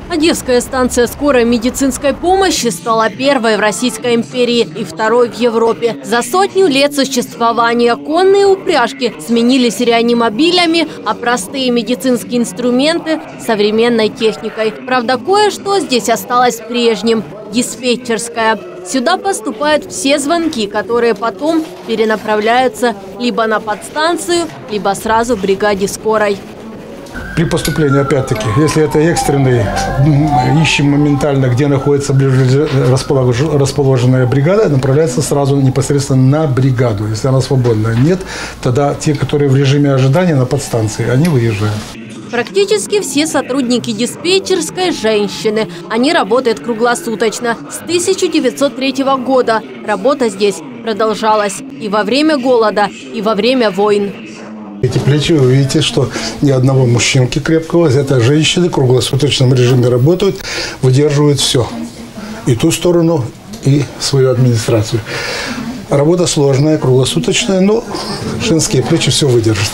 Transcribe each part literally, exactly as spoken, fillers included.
Одесская станция скорой медицинской помощи стала первой в Российской империи и второй в Европе. За сотню лет существования конные упряжки сменились реанимобилями, а простые медицинские инструменты – современной техникой. Правда, кое-что здесь осталось прежним – диспетчерская. Сюда поступают все звонки, которые потом перенаправляются либо на подстанцию, либо сразу бригаде скорой. При поступлении, опять-таки, если это экстренный, ищем моментально, где находится расположенная бригада, направляется сразу непосредственно на бригаду. Если она свободная. Нет, тогда те, которые в режиме ожидания на подстанции, они выезжают. Практически все сотрудники диспетчерской – женщины. Они работают круглосуточно. С тысяча девятьсот третьего года работа здесь продолжалась и во время голода, и во время войн. Эти плечи, вы видите, что ни одного мужчинки крепкого. Это женщины в круглосуточном режиме работают, выдерживают все. И ту сторону, и свою администрацию. Работа сложная, круглосуточная, но женские плечи все выдержат.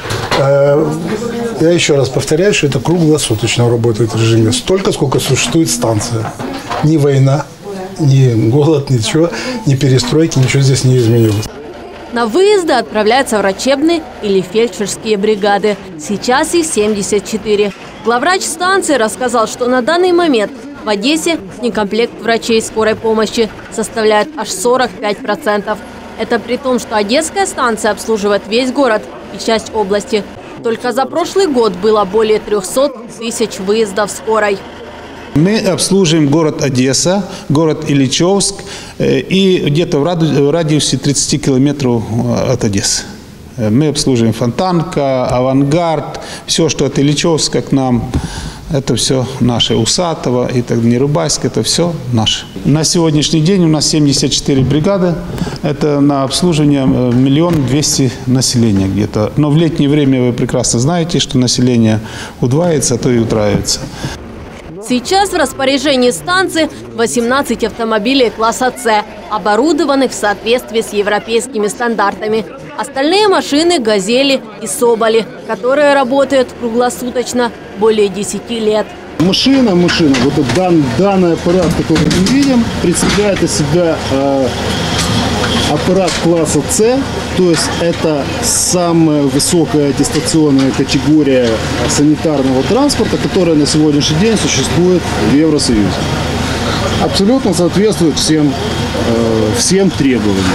Я еще раз повторяю, что это круглосуточно работает в режиме. Столько, сколько существует станция. Ни война, ни голод, ничего, ни перестройки, ничего здесь не изменилось. На выезды отправляются врачебные или фельдшерские бригады. Сейчас их семьдесят четыре. Главврач станции рассказал, что на данный момент в Одессе некомплект врачей скорой помощи составляет аж сорок пять процентов. Это при том, что Одесская станция обслуживает весь город и часть области. Только за прошлый год было более трёхсот тысяч выездов скорой. Мы обслуживаем город Одесса, город Ильичевск и где-то в радиусе тридцати километров от Одессы. Мы обслуживаем Фонтанка, Авангард, все, что от Ильичевска к нам, это все наше. Усатово, и так Нерубайск, это все наше. На сегодняшний день у нас семьдесят четыре бригады, это на обслуживание миллион двести населения где-то. Но в летнее время вы прекрасно знаете, что население удваивается, а то и утраивается. Сейчас в распоряжении станции восемнадцать автомобилей класса С, оборудованных в соответствии с европейскими стандартами. Остальные машины – «Газели» и «Соболи», которые работают круглосуточно более десяти лет. Машина, машина, вот этот дан, данный аппарат, который мы видим, представляет из себя э, аппарат класса С, то есть это самая высокая аттестационная категория санитарного транспорта, которая на сегодняшний день существует в Евросоюзе. Абсолютно соответствует всем, э, всем требованиям.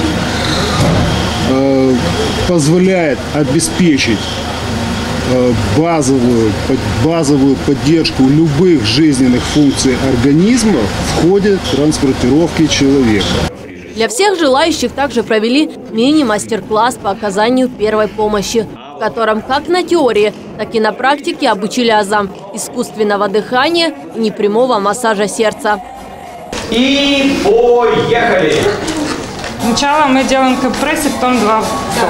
Э, позволяет обеспечить базовую, базовую поддержку любых жизненных функций организма в ходе транспортировки человека. Для всех желающих также провели мини-мастер-класс по оказанию первой помощи, в котором как на теории, так и на практике обучили азам искусственного дыхания и непрямого массажа сердца. И поехали! Сначала мы делаем компрессию, потом два.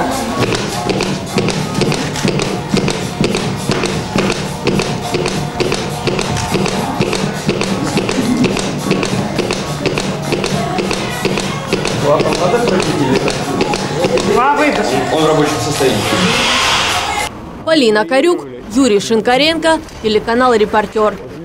Два попада пройти? Два выдоха. Он в рабочем состоянии. Полина Корюк, Юрий Шинкаренко, телеканал «Репортер».